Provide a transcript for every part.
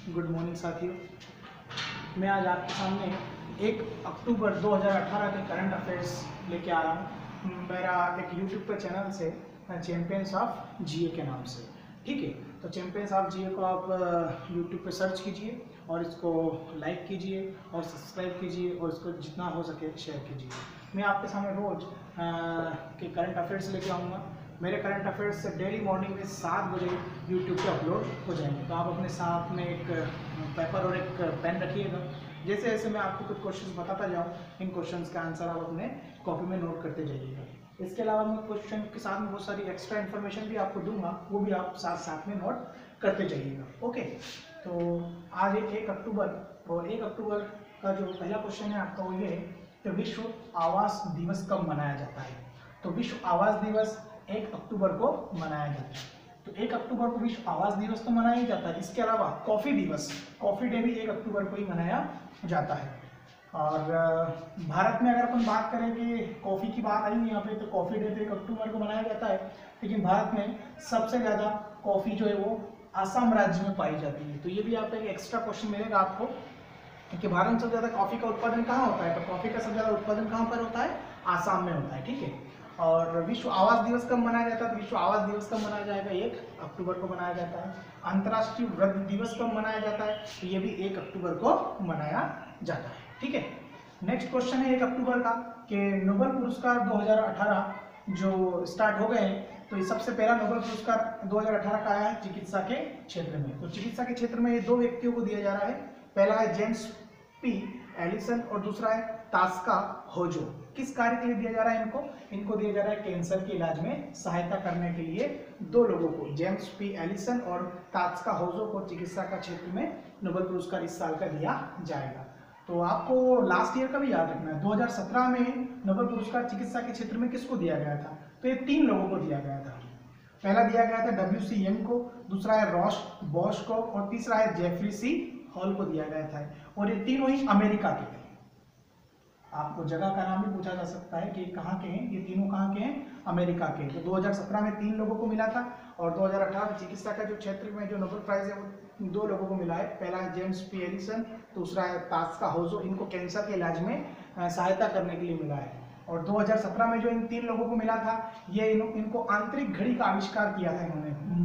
Good morning साथियों। मैं आज आपके सामने 1 अक्टूबर 2018 के करंट अफेयर्स लेके आ रहा हूँ। मेरा एक यूट्यूब पर चैनल से चैंपियंस ऑफ जीए के नाम से, ठीक है। तो चैंपियंस ऑफ जीए को आप यूट्यूब पे सर्च कीजिए और इसको लाइक कीजिए और सब्सक्राइब कीजिए और इसको जितना हो सके शेयर कीजिए। मैं आपके सामने रोज़ के करंट अफेयर्स लेके आऊँगा। मेरे करंट अफेयर्स डेली मॉर्निंग में 7 बजे यूट्यूब पे अपलोड हो जाएंगे। तो आप अपने साथ में एक पेपर और एक पेन रखिएगा। जैसे जैसे मैं आपको कुछ क्वेश्चंस बताता जाऊँ, इन क्वेश्चंस का आंसर आप अपने कॉपी में नोट करते जाइएगा। इसके अलावा मैं क्वेश्चन के साथ में बहुत सारी एक्स्ट्रा इन्फॉर्मेशन भी आपको दूंगा, वो भी आप साथ साथ में नोट करते जाइएगा। ओके, तो आज 1 अक्टूबर और 1 अक्टूबर का जो पहला क्वेश्चन है आपका वो ये है कि विश्व आवास दिवस कब मनाया जाता है। तो विश्व आवास दिवस 1 अक्टूबर को मनाया जाता है। तो 1 अक्टूबर को विश्व आवास दिवस तो मनाया ही जाता है। इसके अलावा कॉफ़ी दिवस, कॉफ़ी डे भी 1 अक्टूबर को ही मनाया जाता है। और भारत में अगर अपन बात करें कि कॉफ़ी की बात आई यहाँ पे, तो कॉफ़ी डे तो 1 अक्टूबर को मनाया जाता है। लेकिन भारत में सबसे ज़्यादा कॉफ़ी जो है वो आसाम राज्य में पाई जाती है। तो ये भी आप एक एक्स्ट्रा क्वेश्चन मिलेगा आपको कि भारत में सबसे ज़्यादा कॉफ़ी का उत्पादन कहाँ होता है। तो कॉफ़ी का सबसे ज़्यादा उत्पादन कहाँ पर होता है? आसाम में होता है, ठीक है। और विश्व आवास दिवस कब मनाया जाता है? तो विश्व आवास दिवस कब मनाया जाएगा? 1 अक्टूबर को मनाया जाता है। अंतर्राष्ट्रीय वृद्ध दिवस कब मनाया जाता है? तो ये भी 1 अक्टूबर को मनाया जाता है, ठीक है। नेक्स्ट क्वेश्चन है 1 अक्टूबर का कि नोबेल पुरस्कार 2018 जो स्टार्ट हो गए हैं, तो ये सबसे पहला नोबेल पुरस्कार 2018 का आया है चिकित्सा के क्षेत्र में। तो चिकित्सा के क्षेत्र में ये 2 व्यक्तियों को दिया जा रहा है। पहला है जेम्स पी एलिसन और दूसरा है तास्का होजो। किस कार्य के लिए दिया जा रहा है इनको दिया जा रहा है कैंसर के इलाज में सहायता करने के लिए 2 लोगों को, जेम्स पी एलिसन और तास्का होजो को चिकित्सा का क्षेत्र में नोबेल पुरस्कार इस साल का दिया जाएगा। तो आपको लास्ट ईयर का भी याद रखना है। 2017 में नोबेल पुरस्कार चिकित्सा के क्षेत्र में किसको दिया गया था? तो ये 3 लोगों को दिया गया था। पहला दिया गया था WC यंग को, दूसरा है रॉश बॉश को और तीसरा है जेफरी सी हॉल को दिया गया था। और ये तीनों ही अमेरिका के थे। आपको जगह का नाम भी पूछा जा सकता है कि कहाँ के हैं, ये तीनों कहाँ के हैं? अमेरिका के। तो 2017 में 3 लोगों को मिला था और 2018 में चिकित्सा का जो क्षेत्र में जो नोबेल प्राइज है वो 2 लोगों को मिला है। पहला है जेम्स पी एलिसन, दूसरा है तास्का होजो। इनको कैंसर के इलाज में सहायता करने के लिए मिला है। और 2017 में जो इन 3 लोगों को मिला था, ये इनको आंतरिक घड़ी का आविष्कार किया था इन्होंने।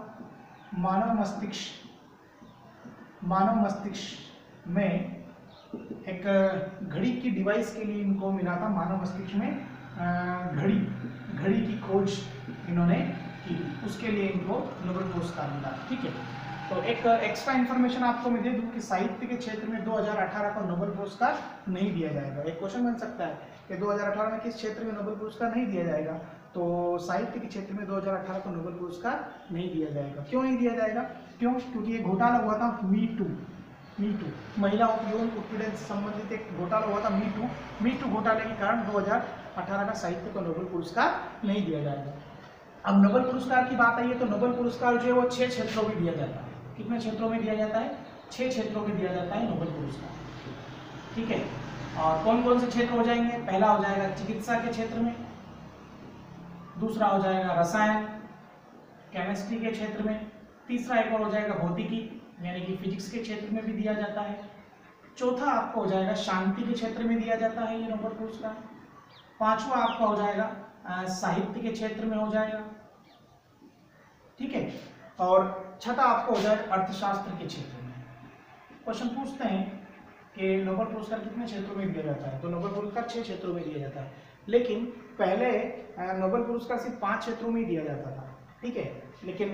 मानव मस्तिष्क में एक घड़ी की डिवाइस के लिए इनको मिला था। मानव मस्तिष्क में घड़ी की खोज इन्होंने की, उसके लिए इनको नोबेल पुरस्कार मिला, ठीक है। तो एक एक्स्ट्रा इन्फॉर्मेशन आपको मैं दे दूं कि साहित्य के क्षेत्र में 2018 को नोबेल पुरस्कार नहीं दिया जाएगा। एक क्वेश्चन बन सकता है कि 2018 में किस क्षेत्र में नोबेल पुरस्कार नहीं दिया जाएगा। तो साहित्य के क्षेत्र में 2018 को नोबेल पुरस्कार नहीं दिया जाएगा। क्यों नहीं दिया जाएगा? क्योंकि ये घोटाला हुआ था मी टू, महिलाओं की यौन उत्पीड़न से संबंधित एक घोटाला हुआ था मी टू घोटाले के कारण 2018 का साहित्य को नोबेल पुरस्कार नहीं दिया जाएगा। अब नोबेल पुरस्कार की बात आई है तो नोबेल पुरस्कार जो है वो 6 क्षेत्रों में दिया जाता है। कितने क्षेत्रों में दिया जाता है? 6 क्षेत्रों में दिया जाता है नोबेल पुरस्कार, ठीक है। और कौन कौन से क्षेत्र हो जाएंगे? पहला हो जाएगा चिकित्सा के क्षेत्र में, दूसरा हो जाएगा रसायन केमिस्ट्री के क्षेत्र में, तीसरा एक और हो जाएगा भौतिकी यानी कि फिजिक्स के क्षेत्र में भी दिया जाता है, चौथा आपको हो जाएगा शांति के क्षेत्र में दिया जाता है ये नोबेल पुरस्कार, पांचवा आपका हो जाएगा साहित्य के क्षेत्र में हो जाएगा, ठीक है। और छठा आपको हो जाएगा अर्थशास्त्र के क्षेत्र में। क्वेश्चन पूछते हैं कि नोबेल पुरस्कार कितने क्षेत्रों में दिया जाता है? तो नोबेल पुरस्कार 6 क्षेत्रों में दिया जाता है। लेकिन पहले नोबेल पुरस्कार सिर्फ 5 क्षेत्रों में ही दिया जाता था, ठीक है। लेकिन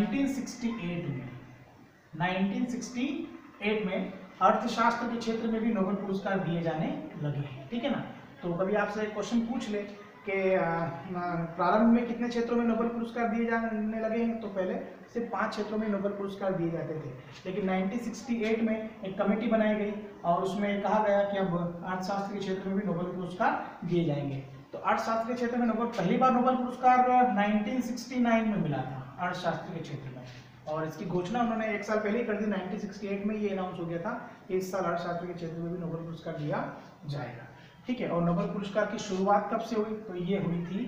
1968 में अर्थशास्त्र के क्षेत्र में भी नोबेल पुरस्कार दिए जाने लगे हैं, ठीक है ना। तो कभी आपसे क्वेश्चन पूछ ले कि प्रारंभ में कितने क्षेत्रों में नोबेल पुरस्कार दिए जाने लगे हैं, तो पहले सिर्फ 5 क्षेत्रों में नोबेल पुरस्कार दिए जाते थे। लेकिन 1968 में एक कमेटी बनाई गई और उसमें कहा गया कि अब अर्थशास्त्र के क्षेत्र में भी नोबेल पुरस्कार दिए जाएंगे। तो अर्थशास्त्र के क्षेत्र में पहली बार नोबेल पुरस्कार 1969 में मिला था अर्थशास्त्र के क्षेत्र में, और इसकी घोषणा उन्होंने 1 साल पहले ही कर दी। 1968 में ये अनाउंस हो गया था कि इस साल अर्थशास्त्र के क्षेत्र में भी नोबेल पुरस्कार दिया जाएगा, ठीक है। और नोबेल पुरस्कार की शुरुआत कब से हुई? तो ये हुई थी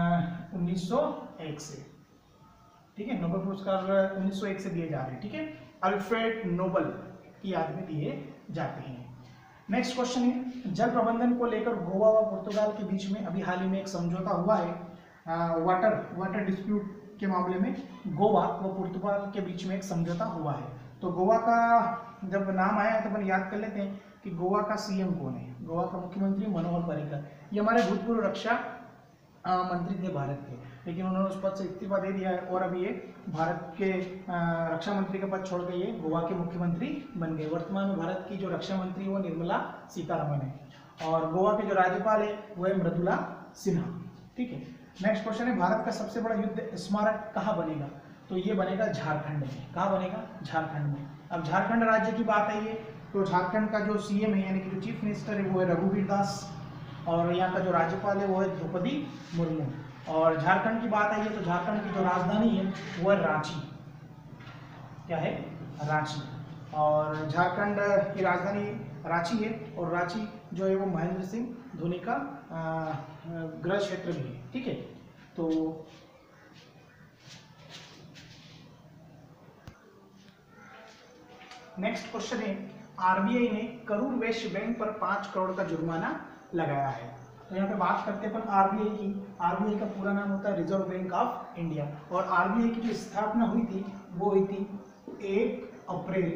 1901 से, ठीक है। नोबेल पुरस्कार 1901 से दिए जा रहे हैं, ठीक है। अल्फ्रेड नोबल की याद में दिए जाते हैं। नेक्स्ट क्वेश्चन है, जल प्रबंधन को लेकर गोवा व पुर्तगाल के बीच में अभी हाल ही में एक समझौता हुआ है। वाटर डिस्प्यूट के मामले में गोवा व पुर्तगाल के बीच में एक समझौता हुआ है। तो गोवा का जब नाम आया तो अपन याद कर लेते हैं कि गोवा का सीएम कौन है। गोवा का मुख्यमंत्री मनोहर पर्रिकर। ये हमारे भूतपूर्व रक्षा मंत्री थे भारत के, लेकिन उन्होंने उस पद से इस्तीफा दे दिया है और अभी ये भारत के रक्षा मंत्री का पद छोड़ के ये गोवा के मुख्यमंत्री बन गए। वर्तमान में भारत की जो रक्षा मंत्री वो निर्मला सीतारमण है और गोवा के जो राज्यपाल है वो है मृदुला सिन्हा। ठीक है, नेक्स्ट क्वेश्चन है, भारत का सबसे बड़ा युद्ध स्मारक कहाँ बनेगा? तो ये बनेगा झारखंड में। कहाँ बनेगा? झारखंड में। अब झारखंड राज्य की बात आई है तो झारखंड का जो सीएम है यानी कि जो चीफ मिनिस्टर है वो है रघुवीर दास और यहाँ का जो राज्यपाल है वो है द्रौपदी मुर्मू। और झारखंड की बात आई है तो झारखंड की जो राजधानी है वो है रांची। क्या है? रांची। और झारखंड की राजधानी रांची है और रांची जो है वो महेंद्र सिंह धोनी का गृह क्षेत्र भी है। ठीक है, तो नेक्स्ट क्वेश्चन है, आरबीआई ने करूर वैश्य बैंक पर 5 करोड़ का जुर्माना लगाया है। तो यहाँ पे बात करते हैं अपन आरबीआई की। आरबीआई का पूरा नाम होता है रिजर्व बैंक ऑफ इंडिया और आरबीआई की जो स्थापना हुई थी वो हुई थी 1 अप्रैल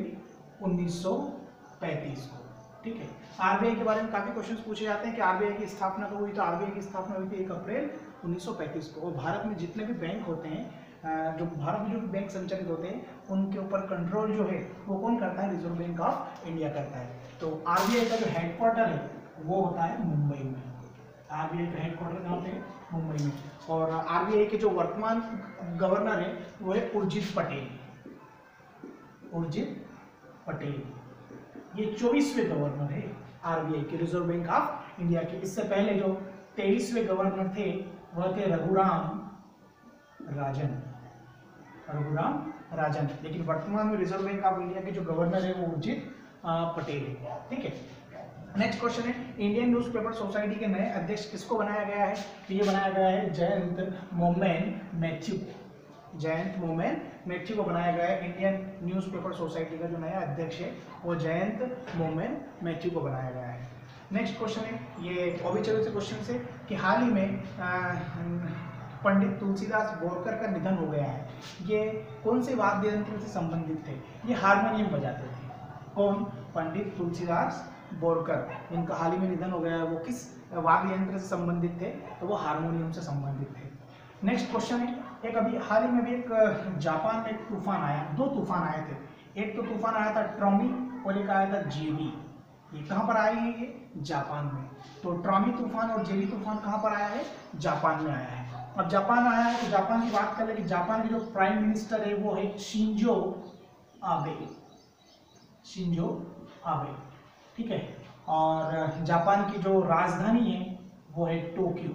1935 को। ठीक है, आरबीआई के बारे में काफी क्वेश्चंस पूछे जाते हैं कि आरबीआई की स्थापना कब हुई। तो आरबीआई की स्थापना हुई थी 1 अप्रैल 1935 को। और भारत में जितने भी बैंक होते हैं, जो भारत में जो भी बैंक संचालित होते हैं उनके ऊपर कंट्रोल जो है वो कौन करता है? रिजर्व बैंक ऑफ इंडिया करता है। तो आरबीआई का जो हेडक्वार्टर है वो होता है मुंबई में। आरबीआई का हेडक्वार्टर कहाँ पे? मुंबई में। और आरबीआई के जो वर्तमान गवर्नर है वो है उर्जित पटेल। उर्जित पटेल ये 24वें गवर्नर है आरबीआई के, रिजर्व बैंक ऑफ इंडिया के। इससे पहले जो 23वें गवर्नर थे वह थे रघुराम राजन। लेकिन वर्तमान में रिजर्व बैंक ऑफ इंडिया के जो गवर्नर है वो उर्जित पटेल है। ठीक है, नेक्स्ट क्वेश्चन है, इंडियन न्यूज़पेपर सोसाइटी के नए अध्यक्ष किसको बनाया गया है? तो ये बनाया गया है जयंत मोमेन मैथ्यू। जयंत मोमेन मैथ्यू को बनाया गया है। इंडियन न्यूज़पेपर सोसाइटी का जो नया अध्यक्ष है वो जयंत मोमेन मैथ्यू को बनाया गया है। नेक्स्ट क्वेश्चन है, ये ऑब्जेक्टिव से क्वेश्चन से कि हाल ही में पंडित तुलसीदास बोरकर का निधन हो गया है। ये कौन से वाद्य यंत्र से संबंधित थे? ये हारमोनियम बजाते थे। कौन? पंडित तुलसीदास बोरकर, इनका हाल ही में निधन हो गया है। वो किस वाद्य यंत्र से संबंधित थे? तो वो हारमोनियम से संबंधित थे। नेक्स्ट क्वेश्चन है, एक अभी हाल ही में भी एक जापान में एक तूफान आया, 2 तूफान आए थे। एक तो तूफान आया था ट्रॉमी और एक आया था जेबी। ये कहाँ पर आए हैं? ये जापान में। तो ट्रॉमी तूफान और जेबी तूफान कहाँ पर आया है? जापान में आया है। अब जापान आया है तो जापान की बात कर ले कि जापान के जो प्राइम मिनिस्टर है वो है शिंजो आबे। ठीक है, और जापान की जो राजधानी है वो है टोक्यो।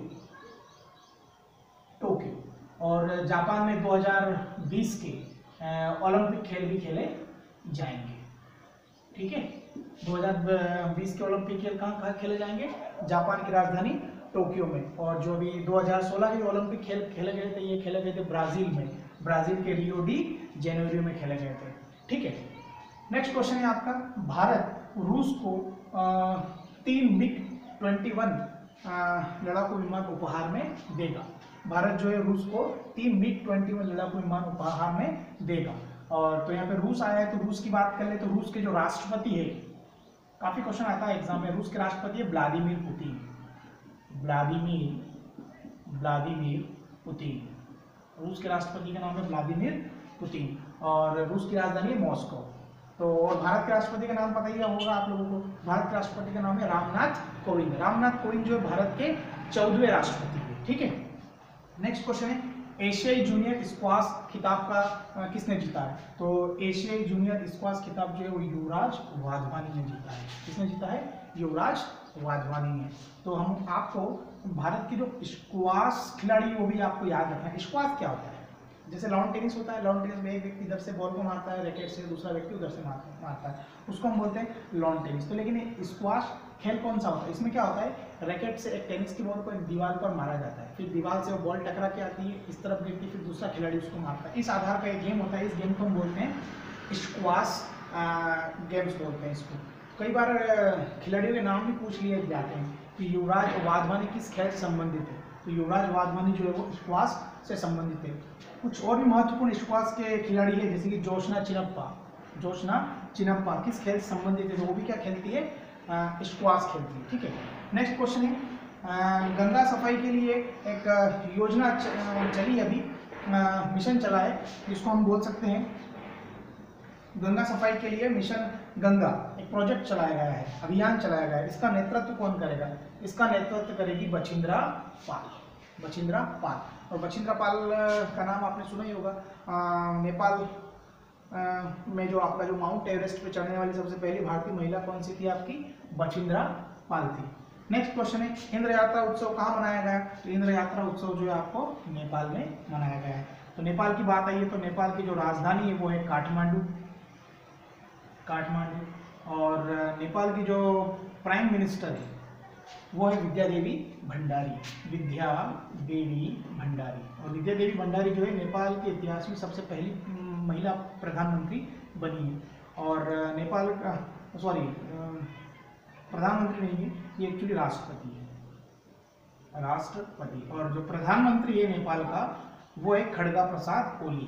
और जापान में 2020 के ओलंपिक खेल भी खेले जाएंगे। ठीक है, 2020 के ओलंपिक खेल कहाँ खेले जाएंगे? जापान की राजधानी टोक्यो में। और जो भी 2016 के ओलंपिक खेल खेले गए थे ये खेले गए थे ब्राजील में। ब्राजील के रियो डी जेनेरियो में खेले गए थे। ठीक है, नेक्स्ट क्वेश्चन है आपका, भारत रूस को 3 MiG-21 लड़ाकू विमान उपहार में देगा। भारत जो है रूस को 3 MiG-21 लड़ाकू विमान उपहार में देगा। और तो यहाँ पे रूस आया है तो रूस की बात कर ले तो रूस के जो राष्ट्रपति है, काफी क्वेश्चन आता है एग्जाम में, रूस के राष्ट्रपति है व्लादिमीर पुतिन। रूस के राष्ट्रपति का नाम है व्लादिमीर पुतिन और रूस की राजधानी है मॉस्को। तो और भारत के राष्ट्रपति का नाम पता ही होगा आप लोगों को। भारत के राष्ट्रपति का नाम है रामनाथ कोविंद। रामनाथ कोविंद जो है भारत के 14वें राष्ट्रपति है। ठीक है, नेक्स्ट क्वेश्चन है, एशियाई जूनियर स्क्वाश खिताब का किसने जीता है? तो एशियाई जूनियर स्क्वाश खिताब जो है वो युवराज वाधवानी ने जीता है। किसने जीता है? युवराज वाधवानी ने। तो हम आपको भारत की जो स्क्वाश खिलाड़ी वो भी आपको याद रखना है। स्क्वाश क्या होता है? जैसे लॉन टेनिस होता है, लॉन टेनिस में एक व्यक्ति इधर से बॉल को मारता है रैकेट से, दूसरा व्यक्ति उधर से मारता है, उसको हम बोलते हैं लॉन टेनिस। तो लेकिन स्क्वाश खेल कौन सा होता है? इसमें क्या होता है, रैकेट से एक टेनिस की बॉल को एक दीवार पर मारा जाता है, फिर दीवार से वो बॉल टकरा के आती है, इस तरफ गिरती है, फिर दूसरा खिलाड़ी उसको मारता है। इस आधार पर एक गेम होता है। इस गेम को हम बोलते हैं स्क्वाश गेम्स बोलते हैं इसको। कई बार खिलाड़ियों के नाम भी पूछ लिए जाते हैं कि युवराज वाधवानी किस खेल से संबंधित है, तो युवराज वाधवानी जो है वो स्क्वाश से संबंधित है। कुछ और भी महत्वपूर्ण स्क्वाश के खिलाड़ी है, जैसे कि जोशना चिनप्पा किस खेल से संबंधित है, तो वो भी क्या खेलती है, स्क्वाश खेलती है। ठीक है, नेक्स्ट क्वेश्चन है गंगा सफाई के लिए एक योजना चली अभी, मिशन चला है, जिसको हम बोल सकते हैं गंगा सफाई के लिए मिशन गंगा, एक प्रोजेक्ट चलाया गया है, अभियान चलाया गया है। इसका नेतृत्व कौन करेगा, इसका नेतृत्व करेगी बछिंद्रा पाल। और बछिंद्रा पाल का नाम आपने सुना ही होगा। नेपाल में जो आपका जो माउंट एवरेस्ट पे चढ़ने वाली सबसे पहली भारतीय महिला कौन सी थी, आपकी बछिंद्रा पाल थी। नेक्स्ट क्वेश्चन है इंद्र यात्रा उत्सव कहाँ मनाया गया, तो इंद्र यात्रा उत्सव जो है आपको नेपाल में मनाया गया है। तो नेपाल की बात आई है तो नेपाल की जो राजधानी है वो है काठमांडू, और नेपाल की जो प्राइम मिनिस्टर है वो है विद्या देवी भंडारी। और विद्या देवी भंडारी जो है नेपाल के इतिहास में सबसे पहली महिला प्रधानमंत्री बनी है। और नेपाल का प्रधानमंत्री नहीं है, ये एक्चुअली राष्ट्रपति है। और जो प्रधानमंत्री है नेपाल का वो है खड़गा प्रसाद ओली।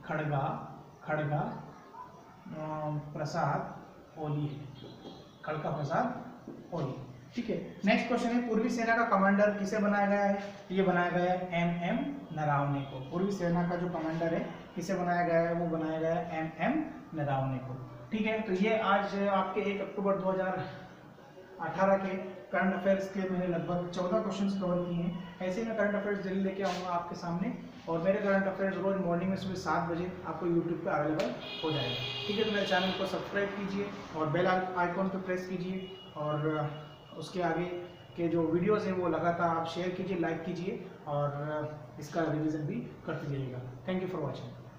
खड़गा प्रसाद ओली। ठीक है, नेक्स्ट क्वेश्चन है पूर्वी सेना का कमांडर किसे बनाया गया है, ये बनाया गया है एम नरावने को। पूर्वी सेना का जो कमांडर है किसे बनाया गया है, वो बनाया गया है एम नरावने को। ठीक है, तो ये आज आपके 1 अक्टूबर 2018 के करंट अफेयर्स के मैंने लगभग 14 क्वेश्चंस कवर किए हैं। ऐसे में करंट अफेयर्स जल्दी लेके आऊँगा आपके सामने, और मेरे करंट अफेयर्स रोज मॉर्निंग में सुबह 7 बजे आपको यूट्यूब पे अवेलेबल हो जाएगा। ठीक है, तो मेरे चैनल को सब्सक्राइब कीजिए और बेल आइकॉन पे प्रेस कीजिए, और उसके आगे के जो वीडियोस हैं वो लगातार आप शेयर कीजिए, लाइक कीजिए, और इसका रिवीजन भी करते जाइएगा। Thank you for watching.